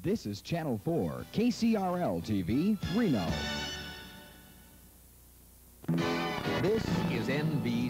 This is Channel 4, KCRL TV, Reno. This is NBC.